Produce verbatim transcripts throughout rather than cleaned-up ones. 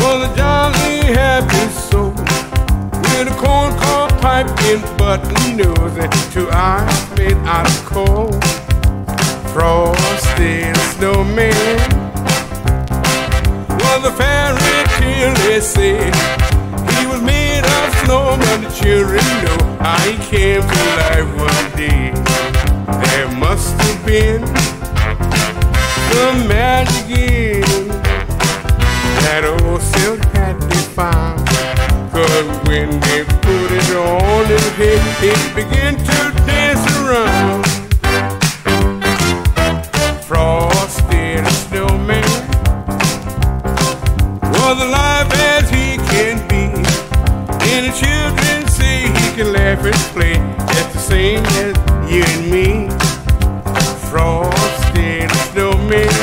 was a jolly happy soul with a corncob pipe and button nose and two eyes made out of coal. Frosty the Snowman was a fairy tale, they say. He was made of snow, but the children know how he came to life one day. There must have been some magic in that old silk hat they found, 'cause when they put it on his head, it began to dance around. Frosty the Snowman was alive as he can be, and the children say he can laugh and play just the same as you and me. Frosty the Snowman,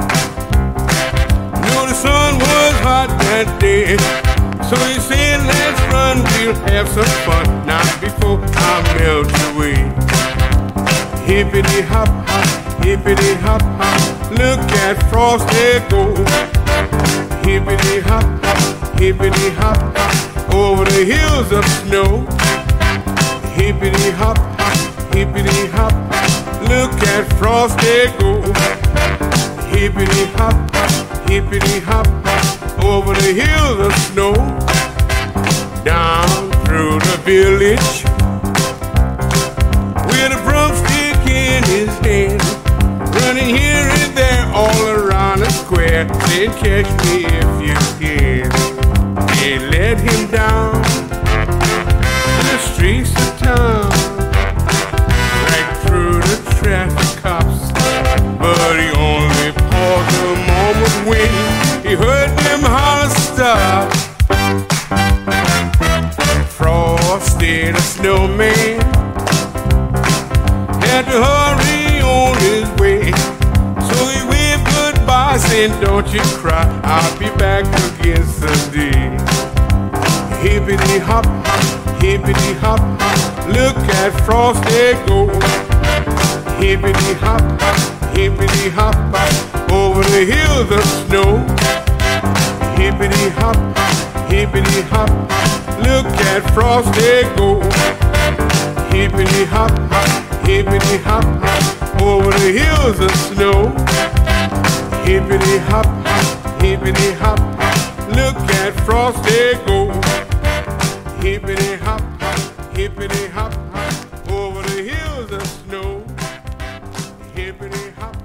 know the sun was hot that day, so he said, let's run, we'll have some fun, not before I melt away. Hippity hop hop, hippity hop hop, look at Frosty go. Hippity hop hop, hippity hop hop, over the hills of snow. Hippity hop hop, hippity hop hop, look at Frosty go. Hippity hop hop, hippity hop hop, over the hills of snow. Down through the village with a broomstick in his hand, running here and there all around the square. Then catch me if you can. They let him down the streets of town, right through the traffic cops, but he only paused a moment when he heard them holler stop. Frosty the Snowman had to hurry on his way, so he waved goodbye saying, don't you cry, I'll be back again someday. Hippity hop hop, hippity hop hop, look at Frosty go. Hippity hop hop, hippity hop hop, over the hills of snow. Hippity hop hop, hippity hop hop, look at Frosty go. Hippity hop hop, hippity hop hop, over the hills of snow. Hippity hop hop, hippity hop hop, look at Frosty go. Hippity hop hop, hippity hop hop, over the hills of snow. Hippity hop